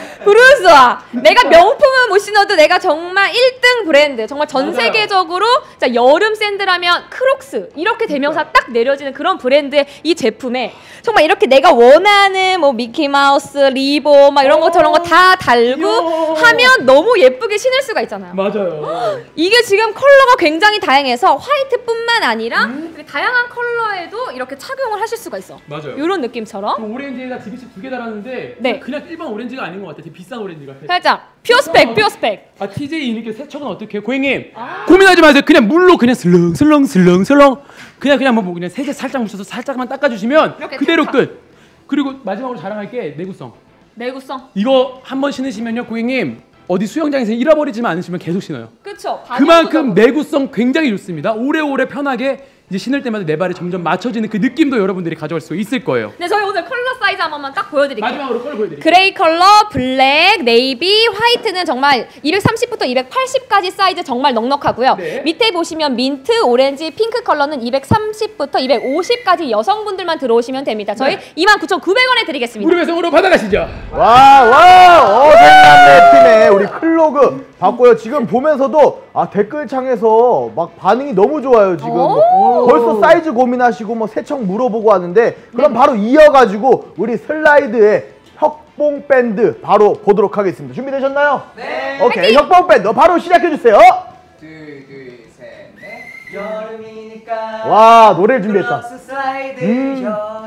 브루스와. 내가 명품은 못 신어도 내가 정말 일 등 브랜드. 정말 전 맞아요. 세계적으로 자, 여름 샌드라면 크록스. 이렇게 대명사 딱 내려지는 그런 브랜드의 이 제품에 정말 이렇게 내가 원하는 뭐 미키마우스, 리보 막 이런 거 저런 거 다 달고 귀여워. 하면 너무 예쁘게 신을 수가 있잖아요. 맞아요. 이게 지금 컬러가 굉장히 다양해서 화이트뿐만 아니라 이렇게 다양한 컬러에도 이렇게 착용을 하실 수가 있어. 맞아요. 이런 느낌처럼. 그 오렌지에다 지비칩 두 개 달았는데 네. 그냥 일반 오렌지가 아닌 것 같아. 되게 비싼 오렌지 같아. 살짝 퓨어 스펙, 퓨어 스펙. 아 티제이 이렇게 세척은 어떻게 해요? 고객님 고민하지 마세요. 그냥 물로 그냥 슬렁 슬렁 슬렁 슬렁 그냥 그냥 뭐 그냥 세제 살짝 묻혀서 살짝만 닦아주시면 이렇게 그대로 탁탁. 끝. 그리고 마지막으로 자랑할 게 내구성. 내구성. 이거 한 번 신으시면요 고객님 어디 수영장에서 잃어버리지만 않으시면 계속 신어요. 그쵸. 그만큼 내구성 굉장히 좋습니다. 오래오래 편하게 이제 신을 때마다 내 발에 점점 맞춰지는 그 느낌도 여러분들이 가져갈 수 있을 거예요. 네, 저희 오늘 컬러 사이즈 한 번만 딱 보여드릴게요. 마지막으로 컬러 보여드릴게요. 그레이 컬러, 블랙, 네이비, 화이트는 정말 이백삼십부터 이백팔십까지 사이즈 정말 넉넉하고요. 네. 밑에 보시면 민트, 오렌지, 핑크 컬러는 이백삼십부터 이백오십까지 여성분들만 들어오시면 됩니다. 저희 네. 이만 구천구백 원에 드리겠습니다. 무료 배송으로 받아가시죠. 와, 와, 어색남매 팀의 우리 클로그 봤고요. 지금 보면서도 아 댓글창에서 막 반응이 너무 좋아요. 지금 뭐 벌써 사이즈 고민하시고 뭐 세청 물어보고 하는데 그럼 바로 이어가지고 우리 슬라이드의 협봉 밴드 바로 보도록 하겠습니다. 준비되셨나요? 네. 오케이, 협봉 밴드 바로 시작해 주세요. 둘, 둘, 셋, 넷. 여름이니까. 와, 노래를 준비했다. 클럭스 슬라이드 음.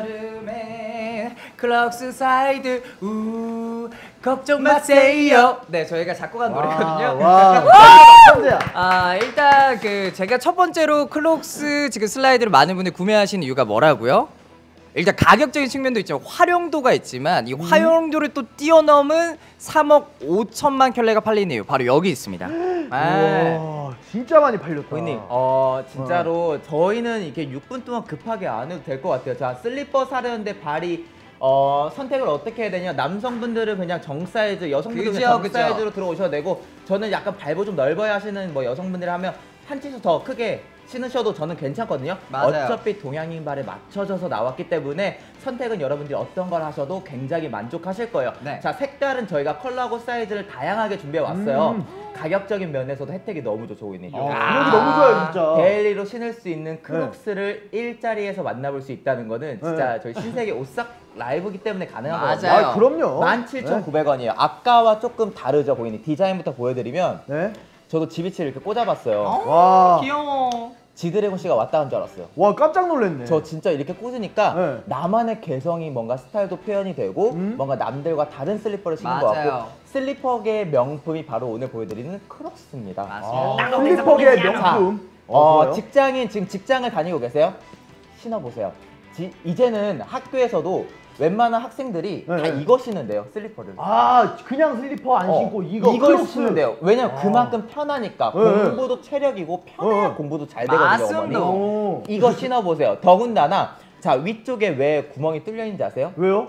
여름에 클럭스 슬라이드 우 걱정 마세요. 네, 저희가 작곡한 노래거든요. 와, 천재야. 아, 일단 그 제가 첫 번째로 클록스 지금 슬라이드를 많은 분들이 구매하시는 이유가 뭐라고요? 일단 가격적인 측면도 있지만 활용도가 있지만 이 활용도를 또 뛰어넘은 삼억 오천만 켤레가 팔린 이유 바로 여기 있습니다. 아. 와, 진짜 많이 팔렸다. 고객님, 어 진짜로 저희는 이렇게 육 분 동안 급하게 안 해도 될 것 같아요. 자, 슬리퍼 사려는데 발이 어 선택을 어떻게 해야 되냐? 남성분들은 그냥 정 사이즈, 여성분들은 그죠, 정 그죠. 사이즈로 들어오셔도 되고, 저는 약간 발보 좀 넓어야 하시는 뭐 여성분들이 하면 한 치수 더 크게 신으셔도 저는 괜찮거든요. 맞아요. 어차피 동양인 발에 맞춰져서 나왔기 때문에 선택은 여러분들이 어떤 걸 하셔도 굉장히 만족하실 거예요. 네. 자, 색깔은 저희가 컬러하고 사이즈를 다양하게 준비해 왔어요. 음. 가격적인 면에서도 혜택이 너무 좋죠, 고객님. 아, 가격이 너무 좋아요, 진짜. 데일리로 신을 수 있는 크록스를 일자리에서 만나볼 수 있다는 거는 진짜 저희 신세계 옷싹 라이브기 때문에 가능한 거거든요. 맞아요. 아, 그럼요. 만 칠천구백 원이에요. 아까와 조금 다르죠, 고객님. 디자인부터 보여드리면 네. 저도 지비치를 이렇게 꽂아봤어요. 와. 귀여워. 지드래곤 씨가 왔다 간 줄 알았어요. 와, 깜짝 놀랐네. 저 진짜 이렇게 꽂으니까 네. 나만의 개성이 뭔가 스타일도 표현이 되고 음? 뭔가 남들과 다른 슬리퍼를 신은 것 맞아요. 같고, 슬리퍼계의 명품이 바로 오늘 보여드리는 크록스입니다. 맞아요. 아, 슬리퍼계의 명품. 어, 어, 좋아요. 직장인 지금 직장을 다니고 계세요? 신어보세요. 지, 이제는 학교에서도 웬만한 학생들이 네, 다 네. 이거 신는데요, 슬리퍼를. 아, 그냥 슬리퍼 안 어, 신고 이거 이걸 크록스. 신는데요. 왜냐면 아. 그만큼 편하니까. 네, 네. 공부도 체력이고 편해야 네. 공부도 잘 되거든요, 맞습니다. 어머니. 오. 이거 신어보세요. 더군다나 자, 위쪽에 왜 구멍이 뚫려 있는지 아세요? 왜요?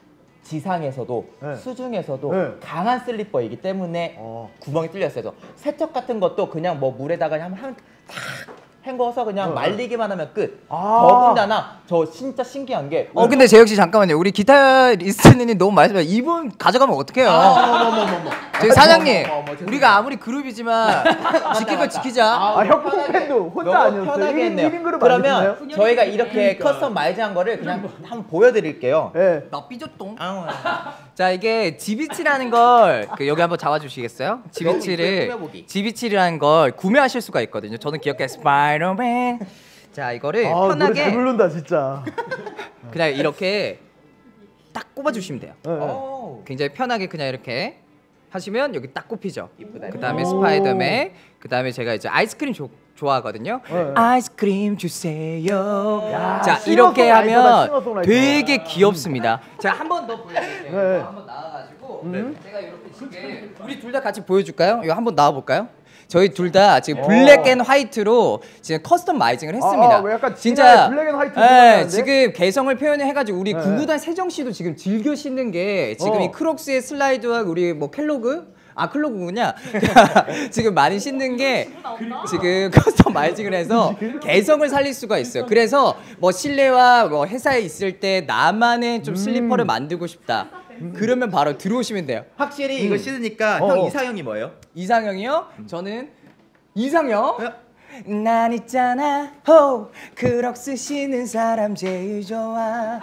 지상에서도 네. 수중에서도 네. 강한 슬리퍼이기 때문에 어. 구멍이 뚫렸어요. 세척 같은 것도 그냥 뭐 물에다가 그냥 한 탁 헹궈서 그냥 네. 말리기만 하면 끝. 아. 더군다나 저 진짜 신기한 게 어 근데 재혁 씨 잠깐만요. 우리 기타리스트님이 너무 말씀해. 이분 가져가면 어떡해요? 저희 사장님, 어머, 어머, 어머, 우리가 아무리 그룹이지만 지킬 거 지키자. 아, 협동 밴드 혼자 너무 아니었어요? 편하게 일 인 했네요. 일 인 그룹 그러면 아니었나요? 저희가 이렇게 커스텀 마이즈한 거를 그냥 한번 보여드릴게요. 예. 나 삐졌똥. 아우. 자 이게 지비치라는 걸 그 여기 한번 잡아주시겠어요? 있어요, 지비치를 꾸며보기. 지비치라는 걸 구매하실 수가 있거든요. 저는 기억해 스파이더맨. 자 이거를 아, 노래 잘 편하게 부른다, 진짜. 그냥 이렇게 딱 꼽아주시면 돼요. 예, 예. 오. 굉장히 편하게 그냥 이렇게 하시면 여기 딱 꼽히죠. 이쁘다. 그 다음에 오. 스파이더맨, 그 다음에 제가 이제 아이스크림 조, 좋아하거든요. 네. 아이스크림 주세요. 야, 자 싱어송라이터다, 이렇게 하면 싱어송라이터. 되게 귀엽습니다. 제가 한 번 더 보여드릴게요. 네. 이거 한번 나와가지고 음. 제가 이렇게 지금 우리 둘 다 같이 보여줄까요? 이거 한번 나와볼까요? 저희 둘 다 지금 오. 블랙 앤 화이트로 지금 커스텀 마이징을 했습니다. 아, 왜 약간 진짜 블랙 앤 화이트 예, 생각나는데? 지금 개성을 표현해가지고 우리 네. 구구단 세정 씨도 지금 즐겨 신는 게 지금 어. 이 크록스의 슬라이드와 우리 뭐 켈로그 아 클로그군요. 지금 많이 신는 게 지금 커스텀 마이징을 해서 개성을 살릴 수가 있어요. 그래서 뭐 실내와 뭐 회사에 있을 때 나만의 좀 슬리퍼를 만들고 싶다. 그러면 바로 들어오시면 돼요. 확실히 이거 신으니까 어, 형 어. 이상형이 뭐예요? 이상형이요? 저는 이상형. 난 있잖아, 호 크록스 신는 사람 제일 좋아.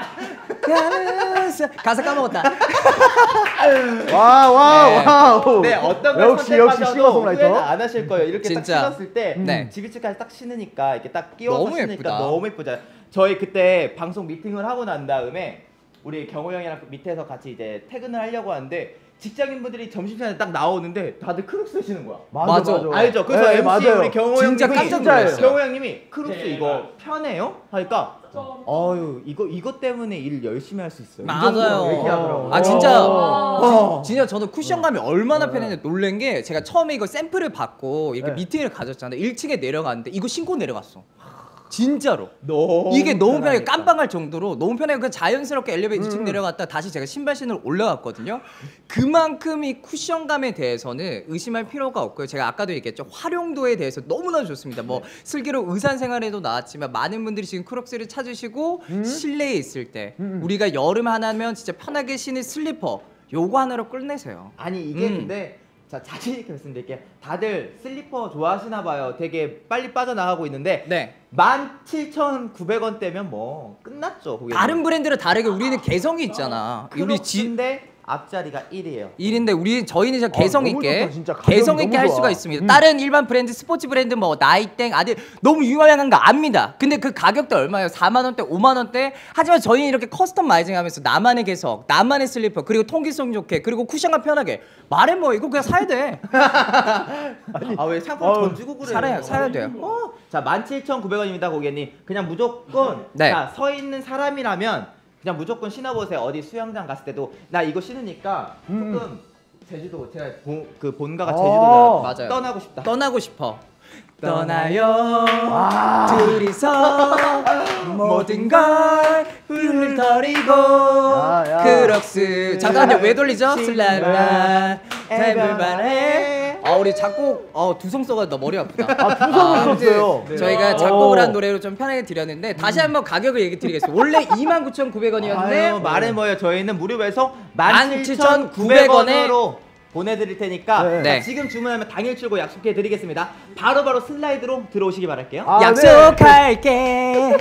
가면서 가사 까먹었다. 와, 와, 네. 와우. 네, 어떤 걸 역시, 역시 선택하셔도 후회는 싱어송라이터. 안 하실 거예요. 이렇게 진짜. 딱 신었을 때 네. 지비치까지 딱 신으니까 이렇게 딱 끼워서 너무 신으니까 예쁘다. 너무 예쁘잖아요. 저희 그때 방송 미팅을 하고 난 다음에 우리 경호 형이랑 밑에서 같이 이제 퇴근을 하려고 하는데 직장인분들이 점심시간에 딱 나오는데 다들 크록스 신는 거야. 맞아, 맞아. 맞아. 알죠? 그래서 네, 엠씨 맞아요. 우리 경호 진짜 형님이 깜짝 놀랐어요. 경호 형님이 크록스 이거 편해요? 하니까 어유 이거 이것 때문에 일 열심히 할 수 있어요. 이 맞아요. 정도로 얘기하더라고요. 아 진짜 어. 진- 진짜 저는 쿠션감이 얼마나 편했는지 놀란 게 제가 처음에 이거 샘플을 받고 이렇게 네. 미팅을 가졌잖아요. 일 층에 내려갔는데 이거 신고 내려갔어. 진짜로. 너무 이게 너무 편하게 편하니까. 깜빡할 정도로 너무 편하게 그냥 자연스럽게 엘리베이터 음. 층 내려갔다 다시 제가 신발 신으러 올라갔거든요. 그만큼 이 쿠션감에 대해서는 의심할 필요가 없고요. 제가 아까도 얘기했죠. 활용도에 대해서 너무나 좋습니다. 뭐 슬기로 의상생활에도 나왔지만 많은 분들이 지금 크록스를 찾으시고 음? 실내에 있을 때 음. 우리가 여름 하나면 진짜 편하게 신을 슬리퍼 요거 하나로 끝내세요. 아니 이게 음. 근데 자 자신 있게 말씀드릴게요. 다들 슬리퍼 좋아하시나 봐요. 되게 빨리 빠져나가고 있는데 네. 만 칠천구백 원대면 뭐 끝났죠. 고객님. 다른 브랜드랑 다르게 우리는 개성이 있잖아. 우리 지 크록스인데 앞자리가 일이에요. 일인데 우리 저희는 진짜 개성 아, 있게 너무 좋다, 진짜. 가격이 개성 있게 너무 할 좋아. 수가 있습니다. 음. 다른 일반 브랜드 스포츠 브랜드 뭐 나이땡 아들 너무 유명한 거 압니다. 근데 그 가격도 얼마예요? 사만 원대, 오만 원대. 하지만 저희는 이렇게 커스터마이징하면서 나만의 개성, 나만의 슬리퍼, 그리고 통기성 좋게, 그리고 쿠션감 편하게. 말해 뭐 이거 그냥 사야 돼. 아 왜 상품 어, 던지고 그래요? 사야 사야 돼요. 어? 자 만 칠천구백 원입니다 고객님. 그냥 무조건 네. 자, 서 있는 사람이라면 그냥 무조건 신어보세요. 어디 수영장 갔을 때도 나 이거 신으니까 음. 조금 제주도 제가 본, 그 본가가 아, 제주도라 맞아요. 떠나고 싶다. 떠나고 싶어. 떠나요 아. 둘이서 모든 걸 훌훌거리고 야, 야. 크록스. 잠깐만요. 왜 돌리죠? 슬라라 해볼만해. 아 우리 작곡 어 두성 써가지고 나 머리 아프다. 아, 두성을 썼어요. 네. 저희가 작곡을 오. 한 노래로 좀 편하게 드렸는데 다시 한번 가격을 얘기 드리겠습니다. 원래 이만 구천구백 원이었는데 아유, 말해 뭐예요. 저희는 무료에서 만 만 칠천구백 칠천구백 원으로 보내드릴 테니까 네. 네. 자, 지금 주문하면 당일 출고 약속해 드리겠습니다. 바로바로 슬라이드로 들어오시기 바랄게요. 아, 네. 약속할게.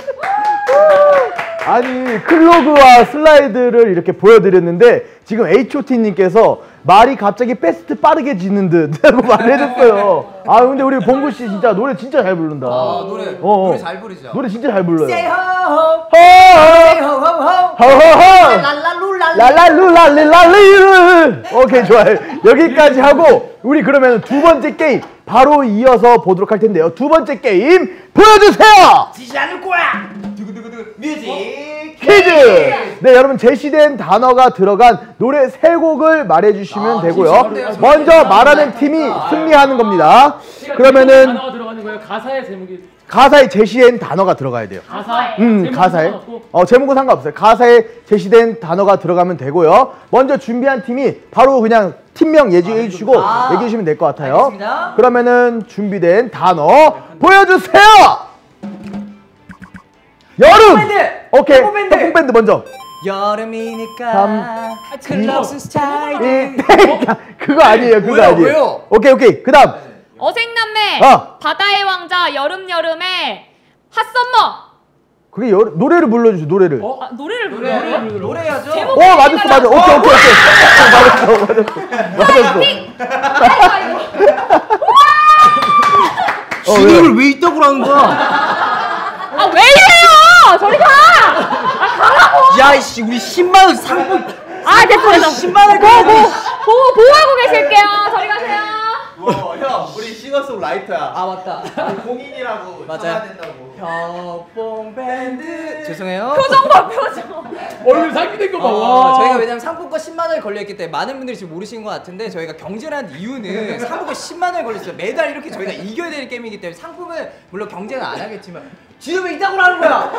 아니 클로그와 슬라이드를 이렇게 보여드렸는데 지금 에이치오티님께서 말이 갑자기 패스트 빠르게 지는 듯 하고 말해줬어요. 아 근데 우리 봉구 씨 진짜 노래 진짜 잘 부른다. 아 노래 어, 어. 노래 잘 부르죠. 노래 진짜 잘 불러요. Say ho 허! ho ho ho. 허허허! 랄랄룰랄. 랄랄루랄릴랄리. 오케이 좋아요. 여기까지 하고 우리 그러면 두 번째 게임 바로 이어서 보도록 할 텐데요. 두 번째 게임 보여주세요. 지지 않을 거야. 두구두구두구 뮤직 퀴즈! 네, 여러분 제시된 단어가 들어간 노래 세 곡을 말해주시면 아, 되고요. 진짜요? 먼저 말하는 팀이 승리하는 겁니다. 그러면은 단어가 들어가는 거예요. 가사의 제목이 가사에 제시된 단어가 들어가야 돼요. 가사. 음, 제목은 가사에. 상관없고. 어, 제목은 상관없어요. 가사에 제시된 단어가 들어가면 되고요. 먼저 준비한 팀이 바로 그냥 팀명 얘기해 주시고 아, 얘기해 주시면 될 것 같아요. 알겠습니다. 그러면은 준비된 단어 보여주세요! 여름! 밴드! 오케이. 태국 밴드! 태국 밴드 먼저. 여름이니까 삼, 클럽스 스타일. 예, 그러니까 그거 아니에요. 그거 왜요? 아니에요. 왜요? 오케이, 오케이. 그 다음. 어색남매, 어. 바다의 왕자, 여름 여름에 핫썸머. 그게 여, 노래를 불러주세요, 노래를. 어, 아, 노래를 노래 불러요? 노래 노래야죠. 제목- 맞았어, 맞아. 오케이, 오케이, 오케이. 맞았어, 맞았어. 맞았어. 어, 왜? 진입을 왜 이따구로 하는 거야? 아, 왜 이래요? 저리 가! 아, 가라고! 야이씨 우리 십만 원 상품. 아, 됐어, 됐어. 십만 원 보고, 보고, 보호하고 계실게요. 저리 가세요. 뭐, 형 우리 싱어송라이터야. 아 맞다. 공인이라고 맞아요. 찾아야 된다고. 벽봉 밴드. 죄송해요. 표정 봐, 표정. 얼굴 상기된 거 봐. 어, 와. 저희가 왜냐면 상품권 십만 원이 걸려있기 때문에 많은 분들이 지금 모르시는 것 같은데 저희가 경쟁하는 이유는 상품권 십만 원이 걸렸어요. 매달 이렇게 저희가 이겨야 될 게임이기 때문에 상품은 물론 경쟁은 안 하겠지만 지금 왜 이따구로 하는 거야?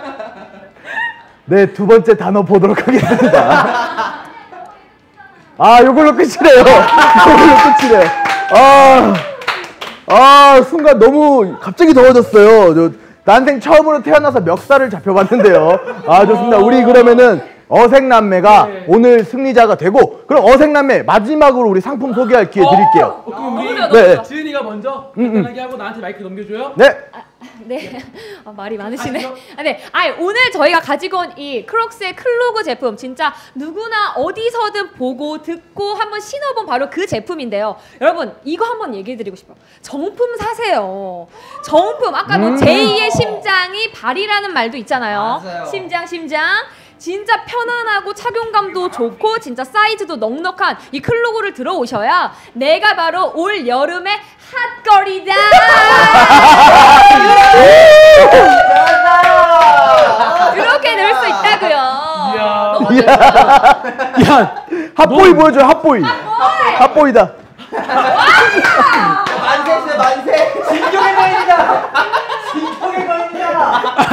네, 두 번째 단어 보도록 하겠습니다. 아, 요걸로 끝이래요. 요걸로 끝이래. 아, 아, 순간 너무 갑자기 더워졌어요. 저, 난생 처음으로 태어나서 멱살을 잡혀봤는데요. 아, 좋습니다. 우리 그러면은 어색남매가 네. 오늘 승리자가 되고, 그럼 어색남매 마지막으로 우리 상품 소개할 기회 드릴게요. 어, 그럼 우리 너무 좋아, 네. 너무 좋아. 지은이가 먼저 음, 음. 간단하게 하고 나한테 마이크 넘겨줘요. 네. 네. 아, 말이 많으시네. 아니요. 아, 네. 아, 오늘 저희가 가지고 온 이 크록스의 클로그 제품 진짜 누구나 어디서든 보고 듣고 한번 신어본 바로 그 제품인데요. 여러분 이거 한번 얘기해드리고 싶어요. 정품 사세요. 정품 아까 뭐 음. 제이의 심장이 발이라는 말도 있잖아요. 맞아요. 심장 심장. 진짜 편안하고 착용감도 좋고 진짜 사이즈도 넉넉한 이 클로그를 들어오셔야 내가 바로 올 여름의 핫거리다. 이렇게 넣을 수 있다고요. 이야. 너무 좋다. 야, 핫보이 보여줘요, 핫보이. 핫보이다. 만세세 만세. 진격의 거인이다. 진격의 거인이다.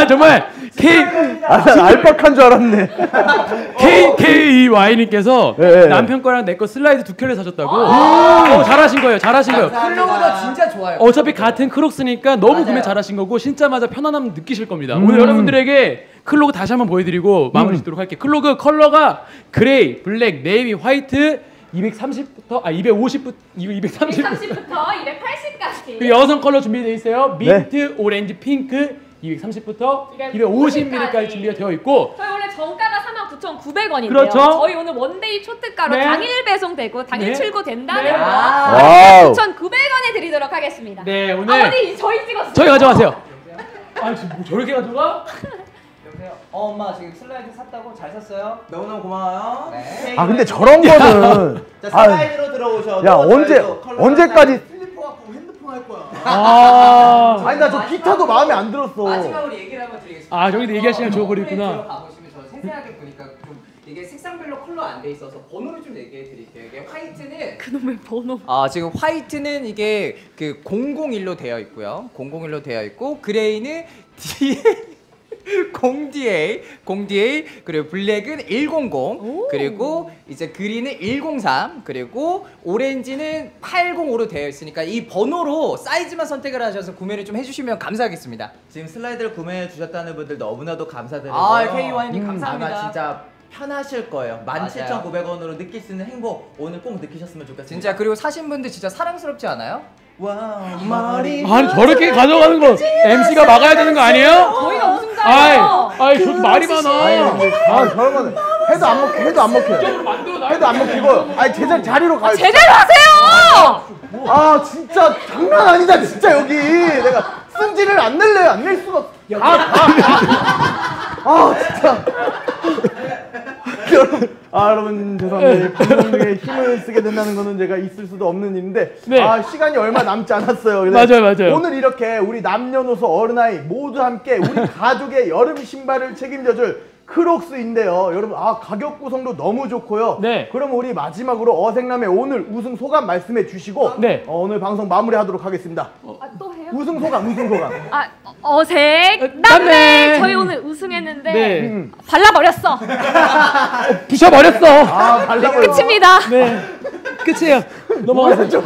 아 정말 K 아, 난 알파카인 줄 알았네. K K Y님께서 네, 네. 남편 거랑 내 거 슬라이드 두 켤레 사줬다고. 어, 잘하신 거예요. 잘하신 거예요. 클로그도 진짜 좋아요. 어차피 같은 크록스니까 너무 맞아요. 구매 잘하신 거고 신자마자 편안함 느끼실 겁니다. 오늘 여러분들에게 클로그 다시 한번 보여드리고 마무리 짓도록 할게요. 클로그 컬러가 그레이, 블랙, 네이비, 화이트 이백삼십부터 아 이백오십부터 이백삼십 백삼십부터 이백팔십까지. 그 여성 컬러 준비되어 있어요. 네. 민트, 오렌지, 핑크 이백삼십부터 이백오십 밀리리터까지 준비가 되어 있고 저희 원래 정가가 사만 구천구백 원인데요. 그렇죠. 저희 오늘 원데이 초특가로 네. 당일 배송되고 당일 네. 출고된다는 네. 거 와우. 구천구백 원에 드리도록 하겠습니다. 네 오늘 아, 어디 저희 찍었어요. 저희 가져가세요. 아 지금 뭐 저렇게 가져가? 여보세요. 어 엄마 지금 슬라이드 샀다고 잘 샀어요? 너무너무 고마워요. 네. 아 근데 저런 거는 자, 아, 슬라이드로 들어오셔도 야 언제 저희도 컬러 언제까지 슬리퍼 갖고 핸드폰 할 거야. 아, 아니 나 저 기타도 마음에 안 들었어. 마지막으로 얘기를 한번 드리겠습니다. 아 저기도 얘기할 시간 어, 줘버렸구나. 들어가 보시면 저 세세하게 보니까 좀 이게 색상별로 컬러 안 돼 있어서 번호를 좀 얘기해 드릴게요. 이게 화이트는 그놈의 번호. 아 지금 화이트는 이게 그 공공일로 되어 있고요. 공공일로 되어 있고 그레이는 D 공 디 에이, 공 디 에이 그리고 블랙은 백십 그리고 이제 그린은 백삼 그리고 오렌지는 팔십오로 되어 있으니까 이 번호로 사이즈만 선택을 하셔서 구매를 좀 해주시면 감사하겠습니다. 지금 슬라이드를 구매해 주셨다는 분들 너무나도 감사드리고요. 아 케이와이님 음, 감사합니다. 아마 진짜 편하실 거예요. 만 맞아요. 칠천구백 원으로 느낄 수 있는 행복 오늘 꼭 느끼셨으면 좋겠습니다. 진짜 그리고 사신 분들 진짜 사랑스럽지 않아요? 와우 머리 아니 저렇게 가져가는 거 엠씨가 막아야 되는 거 아니에요? 저희가 아이, 우승자예요. 아이 저 말이 많아. 아니 근데 아 저런 거는 해도 안 먹혀 해도 안 먹혀. 해도 안 먹히고. 아니 제자리 자리로 가요. 제대로 하세요. 아 진짜 장난 아니다 진짜 여기 내가 승질을 안 낼래요 안 낼 수가 없어. 아, 아, 아 진짜 여러분 아 여러분 죄송합니다. 방송 중에 힘을 쓰게 된다는 거는 제가 있을 수도 없는 일인데 네. 아 시간이 얼마 남지 않았어요. 그래서 맞아요, 맞아요. 오늘 이렇게 우리 남녀노소 어른아이 모두 함께 우리 가족의 여름 신발을 책임져줄 크록스인데요. 여러분 아 가격 구성도 너무 좋고요. 네. 그럼 우리 마지막으로 어색남의 오늘 우승 소감 말씀해 주시고 네. 어, 오늘 방송 마무리하도록 하겠습니다. 아, 또 해요? 우승 소감 우승 소감. 아 어색 남매. 남매. 저희 오늘 우승했는데 네. 음. 발라버렸어. 부셔버렸어. 아 발라버려. 끝입니다. 네 끝이에요. 넘어가세요.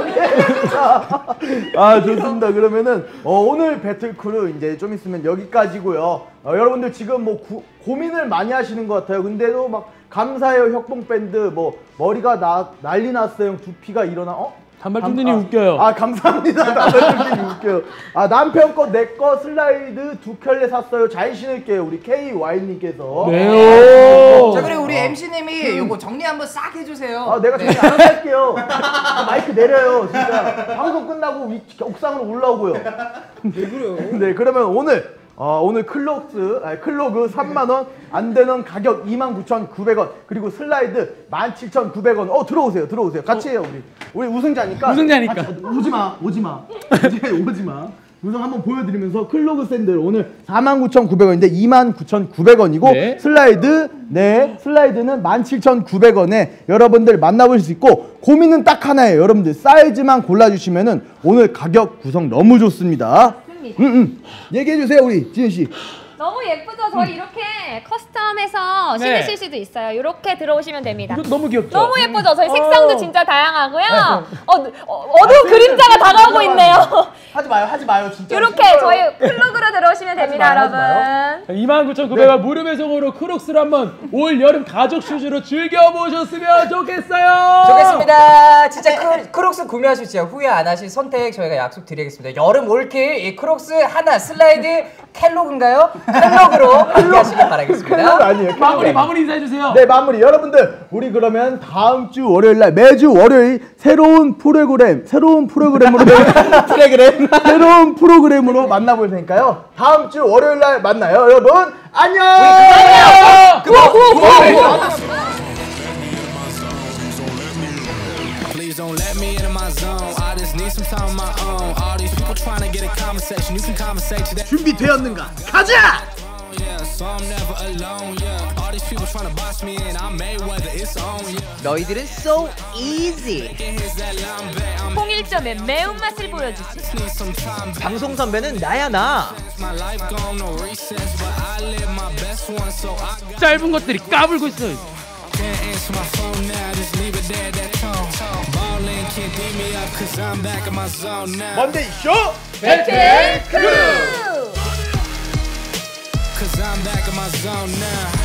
아 좋습니다. 그러면은 어, 오늘 배틀크루 이제 좀 있으면 여기까지고요. 어, 여러분들 지금 뭐 구, 고민을 많이 하시는 것 같아요. 근데도 막 감사해요 협동 밴드 뭐 머리가 나, 난리 났어요. 두피가 일어나. 어? 단발 감- 쫀쫀이 아, 웃겨요. 아 감사합니다. 단발 쫀쫀이 웃겨요. 아 남편 거 내 거 슬라이드 두 켤레 샀어요. 잘 신을게요. 우리 케이 와이님께서. 네. 오. 자 그리고 우리 엠씨님이 요거 정리 한번 싹 해주세요. 아 내가 정리 알아서 할게요. 아, 마이크 내려요. 진짜 방송 끝나고 위, 옥상으로 올라오고요. 왜 그래요? 네 그러면 오늘 어, 오늘 클록스 아니, 클로그 삼만 원 안 되는 가격 이만 구천구백 원 그리고 슬라이드 만 칠천구백 원. 어 들어오세요 들어오세요 같이 해요 우리 우리 우승자니까. 우승자니까. 같이, 오지마 오지마 오지마. 우승 한번 보여드리면서 클로그 샌들 오늘 사만 구천구백 원인데 이만 구천구백 원이고 네. 슬라이드 네 슬라이드는 만 칠천구백 원에 여러분들 만나보실 수 있고 고민은 딱 하나예요. 여러분들 사이즈만 골라주시면은 오늘 가격 구성 너무 좋습니다. 맞습니다. 음, 음. 얘기해주세요 우리 지은씨. 너무 예쁘죠? 저희 이렇게 커스텀해서 네. 신으실 수도 있어요. 이렇게 들어오시면 됩니다. 이거 너무 귀엽죠? 너무 예쁘죠? 저희 색상도 어. 진짜 다양하고요. 어, 어, 어두운 그림자가 다가오고 있네요. 하지 마요 하지 마요 진짜. 이렇게 저희 클로그로 들어오시면 됩니다, 마요, 하지 여러분. 이만 구천구백 원 무료 배송으로 크록스를 한번 올 여름 가족 슈즈로 즐겨보셨으면 좋겠어요. 좋겠습니다. 진짜 크, 크록스 구매하실 진짜 후회 안 하실 선택 저희가 약속드리겠습니다. 여름 올킬 이 크록스 하나 슬라이드 캘로그인가요? 캘로그로 함께하시길 클로그 바라겠습니다. 아니에요. 마무리 마무리 인사해주세요. 네 마무리 여러분들 우리 그러면 다음 주 월요일 날 매주 월요일 새로운 프로그램 새로운 프로그램으로 프로그램 새로운 프로그램으로 만나볼 테니까요. 다음 주 월요일 날 만나요 여러분. 안녕. 안녕. 그거 그거 그거. Please don't let me into my zone. I just need some time on my own. All these people trying to get a conversation. You can conversate today. 준비되었는가? 가자. Yeah, so I'm never alone. Yeah. All these people trying to boss me in. I'm Mayweather, it's on, yeah. 너희들은 so easy. Here's that line back. I'm 통일점의 매운맛을 보여주지. need some time back. 방송 선배는 나야 나. My life gone, no recess, but I live my best one, so I got 짧은 것들이 까불고 있어. can't answer my phone now, just leave it there, that tone. Ballin' can't beat me up, cause I'm back in my zone now. 먼데이 쇼 배틀 크루! Cause I'm back in my zone now.